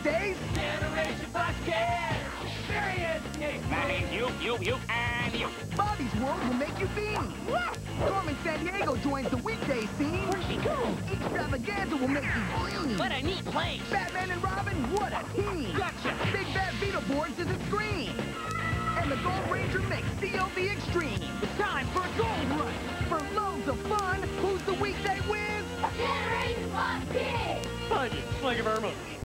weekdays. Generation Fox Kids! Serious! That means you, and you. Bobby's World will make you beam. Carmen Sandiego joins the weekday scene. Where'd she go? Extravaganza will make you gleam. What a neat place! Batman and Robin, what a team. Gotcha! Big Bad Beetleborgs is a scream. And the Gold Ranger makes COV Extreme. It's time for a gold rush! For loads of fun, who's the weekday whiz? Generation Fox Kids! Thank you very much.